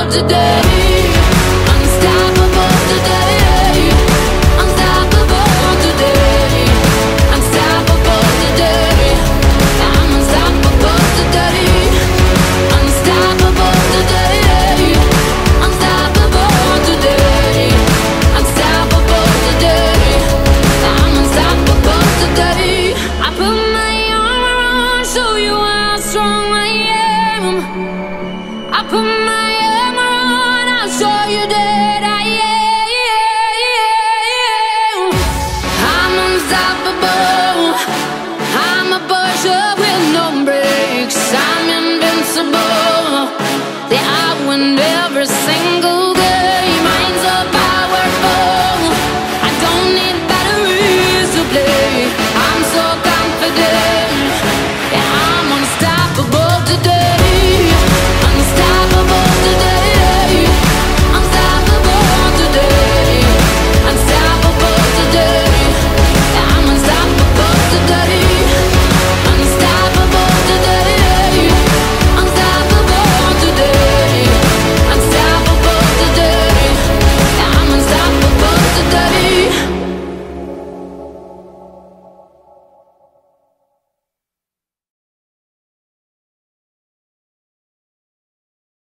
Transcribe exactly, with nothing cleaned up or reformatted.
today. Unstoppable today. Unstoppable today. Unstoppable today. I'm unstoppable today. Unstoppable today. Unstoppable today. Unstoppable today. I'm unstoppable today. I put my armor on, show you how strong I am. I put my armor on, I'll show you that I am. I'm unstoppable. I'm a push away.